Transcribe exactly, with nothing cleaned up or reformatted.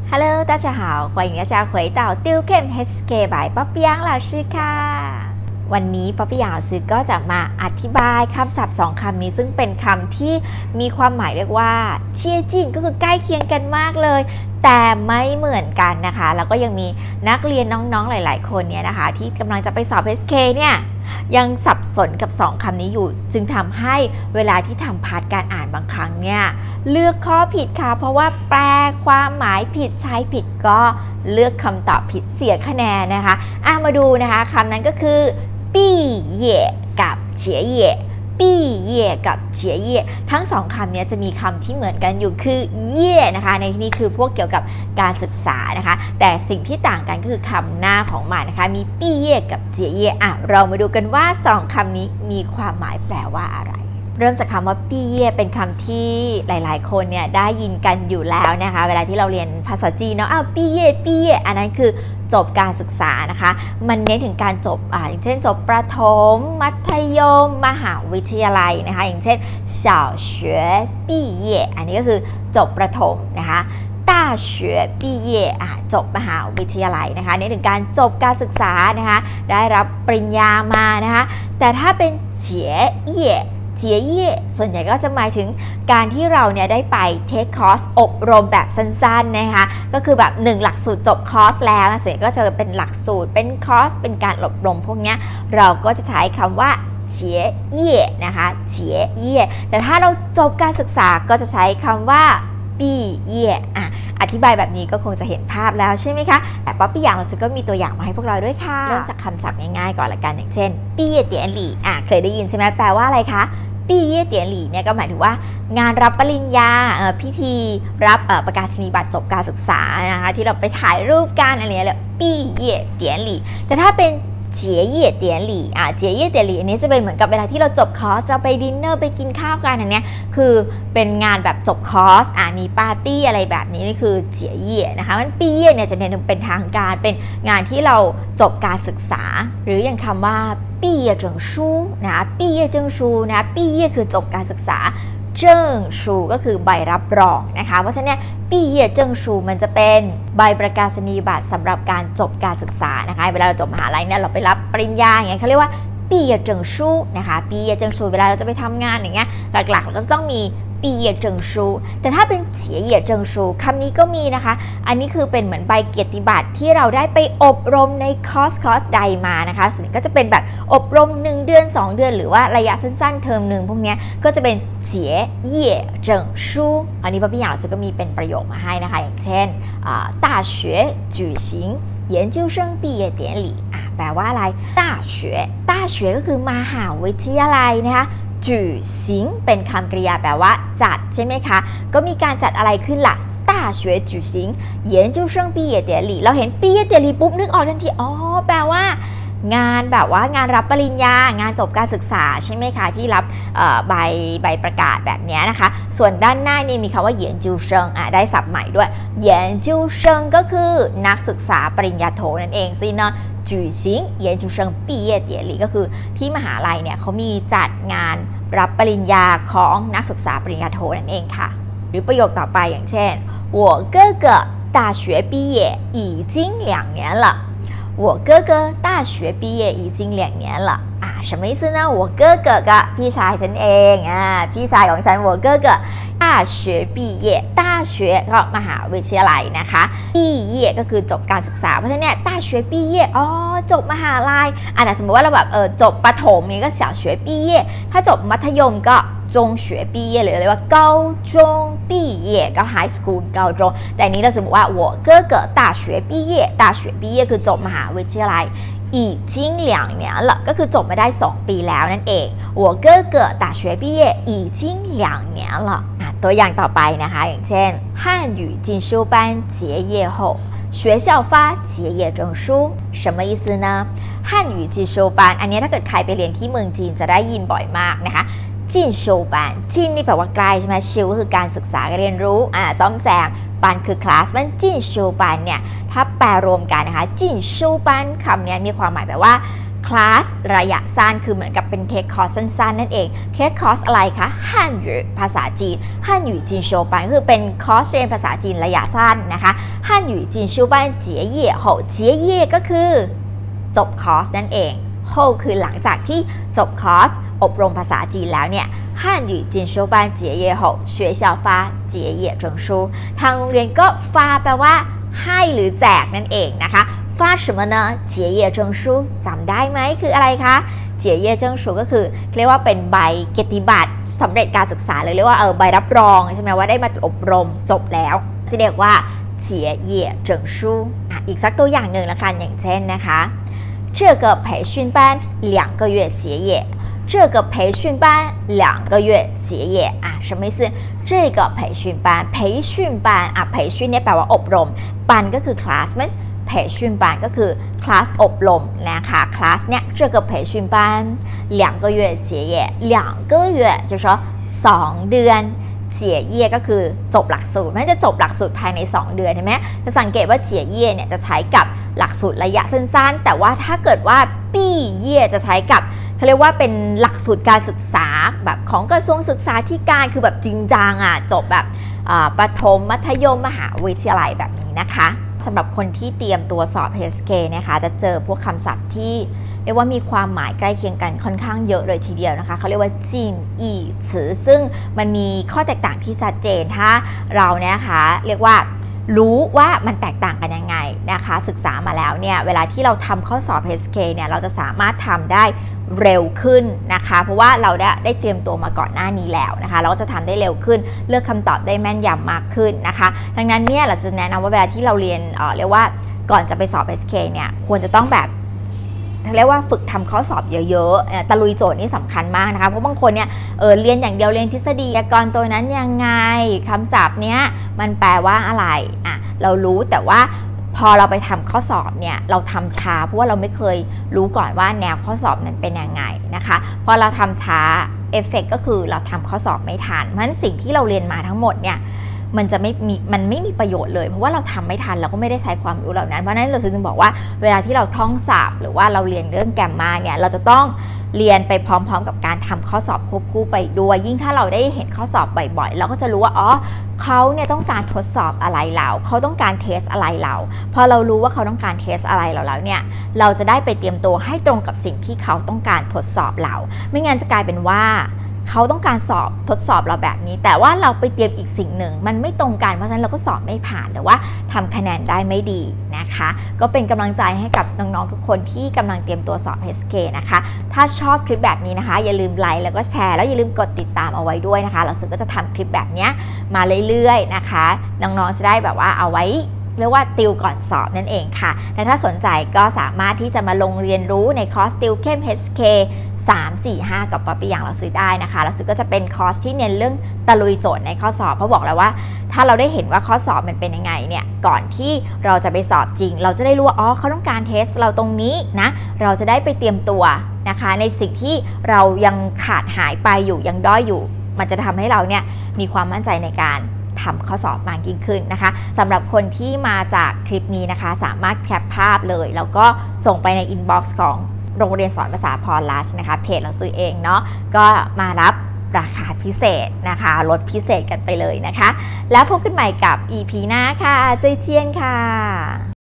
Hello，大家好，欢迎大家回到 Dew Camp เอช เค by ป๊อปปี้ยัง老师ค่ะวันนี้ป๊อปปี้ยัง老师ก็จะมาอธิบายคำศัพท์สองคำนี้ซึ่งเป็นคำที่มีความหมายเรียกว่าเชี่ยจินก็คือใกล้เคียงกันมากเลยแต่ไม่เหมือนกันนะคะแล้วก็ยังมีนักเรียนน้องๆหลายๆคนเนี่ยนะคะที่กำลังจะไปสอบ เอช เค เนี่ยยังสับสนกับสองคำนี้อยู่จึงทำให้เวลาที่ทำพาร์ทการอ่านบางครั้งเนี่ยเลือกข้อผิดค่ะเพราะว่าแปลความหมายผิดใช้ผิดก็เลือกคำตอบผิดเสียคะแนนนะคะอ่ะมาดูนะคะคำนั้นก็คือปี่เย่กับเฉียเย่ปี่เย่กับเฉียเย่ทั้งสองคำนี้จะมีคำที่เหมือนกันอยู่คือเย่นะคะในที่นี้คือพวกเกี่ยวกับการศึกษานะคะแต่สิ่งที่ต่างกันก็คือคำหน้าของมันนะคะมีปี่เย่กับเฉียเย่อ่ะเรามาดูกันว่าสองคำนี้มีความหมายแปลว่าอะไรเริ่มจากคำว่าปี่เย่เป็นคำที่หลายๆคนเนี่ยได้ยินกันอยู่แล้วนะคะเวลาที่เราเรียนภาษาจีนเนาะอ้าวปี่เย่ปี่เย่อันนั้นคือจบการศึกษานะคะมันเน้นถึงการจบอ่าอย่างเช่นจบประถมมัธยมมหาวิทยาลัยนะคะอย่างเช่น小学毕业อันนี้ก็คือจบประถมนะคะ大学毕业อ่ะจบมหาวิทยาลัยนะคะเน้นถึงการจบการศึกษานะคะได้รับปริญญามานะคะแต่ถ้าเป็นเฉียเย่เจียเย่ส่วนใหญ่ก็จะหมายถึงการที่เราเนี่ยได้ไปเทคคอร์สอบรมแบบสั้นๆนะคะก็คือแบบหนึ่งหลักสูตรจบคอร์สแล้วเสร็จก็จะเป็นหลักสูตรเป็นคอร์สเป็นการอบรมพวกนี้เราก็จะใช้คำว่าเฉียเย่นะคะเฉียเย่แต่ถ้าเราจบการศึกษาก็จะใช้คำว่าปี่เย่อ่ะอธิบายแบบนี้ก็คงจะเห็นภาพแล้วใช่ไหมคะแต่ป๊อปปี้อย่างเราก็มีตัวอย่างมาให้พวกเราด้วยค่ะเริ่มจากคำศัพท์ง่ายๆก่อนละกันอย่างเช่นปี่เย่เตี๋ยนหลี่อ่ะเคยได้ยินใช่ไหมแปลว่าอะไรคะปี่เย่เตี๋ยหลี่เนี่ยก็หมายถึงว่างานรับปริญญาพิธีรับประกาศนียบัตรจบการศึกษานะคะที่เราไปถ่ายรูปกันอะไรเงี้ยปี่เย่เตี๋ยหลี่แต่ถ้าเป็นเจี๋ยเย่เตี๋ยหลี่อ่ะเจี๋ยเย่เตี๋ยหลี่อันนี้จะเป็นเหมือนกับเวลาที่เราจบคอร์สเราไปดินเนอร์ไปกินข้าวกันอันเนี้ยคือเป็นงานแบบจบคอร์สอ่ะมีปาร์ตี้อะไรแบบนี้นี่คือเจี๋ยเย่นะคะมันปี่เย่เนี่ยจะเน้นเป็นทางการเป็นงานที่เราจบการศึกษาหรืออย่างคำว่าปี่เย่เจิงชูนะปี่เย่เจิงชูนะปี่เย่คือจบการศึกษาเจิ้งชูก็คือใบรับรองนะคะเพราะฉะนั้นปี่เย่เจิ้งชูมันจะเป็นใบประกาศนียบัตรสำหรับการจบการศึกษานะคะเวลาเราจบมหาลัยเนี่ยเราไปรับปริญญาอย่างเงี้ยเขาเรียกว่าปี่เย่เจิ้งชูนะคะปี่เย่เจิ้งชูเวลาเราจะไปทำงานอย่างเงี้ยหลักๆเราก็จะต้องมีปี่เย่เจิงชูแต่ถ้าเป็นเฉียเย่เจิงชูคำนี้ก็มีนะคะอันนี้คือเป็นเหมือนใบเกียรติบัตรที่เราได้ไปอบรมในคอร์สคอร์สใดมานะคะส่วนนี้ก็จะเป็นแบบอบรมหนึ่งเดือนสองเดือนหรือว่าระยะสั้นๆเทอมหนึ่งพวกนี้ก็จะเป็นเฉียเย่เจิงชูอันนี้ป๊อปปี้อย่างเราก็มีเป็นประโยคมาให้นะคะอย่างเช่น大学举行研究生毕业典礼อ่ะแปลว่าอะไร大学大学ก็คือมหาวิทยาลัยนะคะจื่อชิงเป็นคำกริยาแปลว่าจัดใช่ไหมคะก็มีการจัดอะไรขึ้นล่ะ大学举行研究生毕业典礼เราเห็น毕业典礼ปุ๊บนึกออกทันทีอ๋อแปลว่างานแบบว่างานรับปริญญางานจบการศึกษาใช่ไหมคะที่รับใบใบประกาศแบบนี้นะคะส่วนด้านหน้านี่มีคำว่าเหยียนจิวเชิงอ่ะได้ศัพท์ใหม่ด้วยเหยียนจิวเชิงก็คือนักศึกษาปริญญาโทนั่นเองซินะจื่อชิงเยียนจิวเชิงปี่เย่เตี๋ยหลี่ก็คือที่มหาลัยเนี่ยเขามีจัดงานรับปริญญาของนักศึกษาปริญญาโทนั่นเองค่ะหรือประโยคต่อไปอย่างเช่น我哥哥大学毕业已经两年了我哥哥大学毕业已经两年了啊什么意思呢我哥哥ก็พี่ชายฉันเองอ่าพี่ชายของฉัน我哥哥大学毕业大学ก็มหาวิทยาลัยนะคะ毕业ก็คือจบการศึกษาเพราะฉะนั้นเนี่ย大学毕业อ๋อจบมหาลัยอ่ะสมมติว่าเราแบบเออจบประถมนี่ก็小学毕业ถ้าจบมัธยมก็中学毕业หรือเรียกว่า高中毕业ก็ high school 高中แต่อันนี้เราสมมติว่า我哥哥大学毕业大学毕业คือจบมหาวิทยาลัย已经两年了ก็คือจบมาได้สองปีแล้วนั่นเอง我哥哥大学毕业已经两年了ตัวอย่างต่อไปนะคะอย่างเช่น汉语进修班结业后学校发结业证书什么意思呢汉语进修班อันนี้ถ้าเกิดใครไปเรียนที่เมืองจีนจะได้ยินบ่อยมากนะคะจินโชบันจินนี่แปลว่าใกล้ใช่ไหมชิวก็คือการศึกษาการเรียนรู้อ่าซ่อมแซมปันคือคลาสมันจินโชบันเนี่ยถ้าแปลรวมกันนะคะจินโชบันคำนี้มีความหมายแบบว่าคคลาสระยะสั้นคือเหมือนกับเป็นเทคคอร์สสั้นๆนั่นเองเทคคอร์สอะไรคะฮั่นหยูภาษาจีนฮั่นหยูจินโชปันคือเป็นคอร์สเรียนภาษาจีนระยะสั้นนะคะฮั่นหยูจินโชปันเจี๋ยเย่โหเจี๋ยเย่ก็คือจบคอร์สนั่นเองโฮคือหลังจากที่จบคอร์สอบรมภาษาจีนแล้วเนี่ยฮั่นหยูจินโชปันเจี๋ยเย่โห学校发结业证书ทางโรงเรียนก็ฟ้าแปลว่าให้หรือแจกนั่นเองนะคะฟ้า什么呢结业证书จำได้ไหมคืออะไรคะเจี๋ยเย่เจิ้งชูก็คือเรียกว่าเป็นใบเกียรติบัตรสำเร็จการศึกษาเลยเรียกว่าเออใบรับรองใช่ไหมว่าได้มาอบรมจบแล้วจะเรียกว่าเจี๋ยเย่เจิ้งชูอีกสักตัวอย่างหนึ่งละกันอย่างเช่นนะคะ这个培训班两个月结业这个培训班两个月结业啊什么意思这个培训班培训班อ่ะ培训เนี่ยแปลว่าอบรมปันก็คือคลาสมัน培训班ก็คือคลาสอบรมนะคะคลาสเนี่ย这个培训班两个月结业两个月就是说สองเดือนเจี๋ยเย่ก็คือจบหลักสูตรมันจะจบหลักสูตรภายในสองเดือนเห็นไหมจะสังเกตว่าเจี๋ยเย่เนี่ยจะใช้กับหลักสูตรระยะสั้นๆแต่ว่าถ้าเกิดว่าปี้เย่จะใช้กับเขาเรียกว่าเป็นหลักสูตรการศึกษาแบบของกระทรวงศึกษาธิการคือแบบจริงจังอ่ะจบแบบประถมมัธยมมหาวิทยาลัยแบบนี้นะคะสำหรับคนที่เตรียมตัวสอบ เอช เอส เค นะคะจะเจอพวกคำศัพท์ที่เรียกว่ามีความหมายใกล้เคียงกันค่อนข้างเยอะเลยทีเดียวนะคะเขาเรียกว่าจินอีสือซึ่งมันมีข้อแตกต่างที่ชัดเจนถ้าเราเนี่ยนะคะเรียกว่ารู้ว่ามันแตกต่างกันยังไงนะคะศึกษามาแล้วเนี่ยเวลาที่เราทำข้อสอบ เอช เอส เค เนี่ยเราจะสามารถทำได้เร็วขึ้นนะคะเพราะว่าเราได้ได้เตรียมตัวมาก่อนหน้านี้แล้วนะคะเราก็จะทำได้เร็วขึ้นเลือกคำตอบได้แม่นยำมากขึ้นนะคะดังนั้นเนี่ยเราจะแนะนำว่าเวลาที่เราเรียนเอ่อเรียกว่าก่อนจะไปสอบ เอช เอส เค เนี่ยควรจะต้องแบบเรียกว่าฝึกทำข้อสอบเยอะๆตะลุยโจทย์นี่สำคัญมากนะคะเพราะบางคนเนี่ยเออเรียนอย่างเดียวเรียนทฤษฎีกรตัวนั้นยังไงคำศัพท์เนี้ยมันแปลว่าอะไรอ่ะเรารู้แต่ว่าพอเราไปทำข้อสอบเนี่ยเราทำช้าเพราะว่าเราไม่เคยรู้ก่อนว่าแนวข้อสอบนั้นเป็นยังไงนะคะพอเราทำช้าเอฟเฟกต์ก็คือเราทำข้อสอบไม่ทันเพราะฉะนั้นสิ่งที่เราเรียนมาทั้งหมดเนี่ยมันจะไม่มีมันไม่มีประโยชน์เลยเพราะว่าเราทำไม่ทันเราก็ไม่ได้ใช้ความรู้เหล่านั้นเพราะฉะนั้นเราจึงบอกว่าเวลาที่เราท่องศัพท์หรือว่าเราเรียนเรื่องแกรมมาเนี่ยเราจะต้องเรียนไปพร้อมๆกับการทำข้อสอบควบคู่ไปด้วยยิ่งถ้าเราได้เห็นข้อสอบบ่อยๆเราก็จะรู้ว่าอ๋อเขาเนี่ยต้องการทดสอบอะไรเราเขาต้องการเทสอะไรเราพอเรารู้ว่าเขาต้องการเทสอะไรเราแล้วเนี่ยเราจะได้ไปเตรียมตัวให้ตรงกับสิ่งที่เขาต้องการทดสอบเราไม่งั้นจะกลายเป็นว่าเขาต้องการสอบทดสอบเราแบบนี้แต่ว่าเราไปเตรียมอีกสิ่งหนึ่งมันไม่ตรงกันเพราะฉะนั้นเราก็สอบไม่ผ่านหรือว่าทำคะแนนได้ไม่ดีนะคะก็เป็นกำลังใจให้กับน้องๆทุกคนที่กำลังเตรียมตัวสอบ เอช เอส เค นะคะถ้าชอบคลิปแบบนี้นะคะอย่าลืมไลค์แล้วก็แชร์แล้วอย่าลืมกดติดตามเอาไว้ด้วยนะคะเราสึกก็จะทำคลิปแบบนี้มาเรื่อยๆนะคะน้องๆจะได้แบบว่าเอาไว้เรียกว่าติวก่อนสอบนั่นเองค่ะและถ้าสนใจก็สามารถที่จะมาลงเรียนรู้ในคอร์สติวเข้ม เอช เอส เค สาม สี่ ห้ากับป๊อปปี้อย่างเราซื้อได้นะคะเราซื้อก็จะเป็นคอร์สที่เน้นเรื่องตะลุยโจทย์ในข้อสอบเพราะบอกแล้วว่าถ้าเราได้เห็นว่าข้อสอบมันเป็นยังไงเนี่ยก่อนที่เราจะไปสอบจริงเราจะได้รู้ว่าอ๋อเขาต้องการเทสเราตรงนี้นะเราจะได้ไปเตรียมตัวนะคะในสิ่งที่เรายังขาดหายไปอยู่ยังด้อยอยู่มันจะทำให้เราเนี่ยมีความมั่นใจในการทำข้อสอบมากยิ่งขึ้นนะคะสำหรับคนที่มาจากคลิปนี้นะคะสามารถแคปภาพเลยแล้วก็ส่งไปในอินบ็อกซ์ของโรงเรียนสอนภาษาพรลัชนะคะเพจเราซื้อเองเนาะก็มารับราคาพิเศษนะคะลดพิเศษกันไปเลยนะคะแล้วพบกันใหม่กับ อี พี หน้าค่ะเจยเจียนค่ะ